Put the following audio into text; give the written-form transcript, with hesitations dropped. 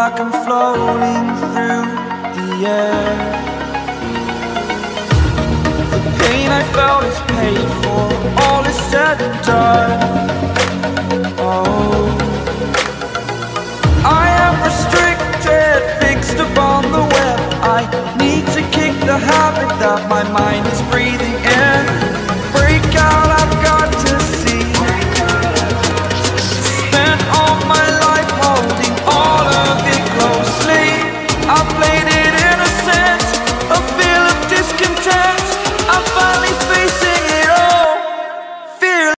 like I'm floating through the air. The pain I felt is paid for, all is said and done. Oh, I am restricted, fixed upon the web. I need to kick the habit that my mind is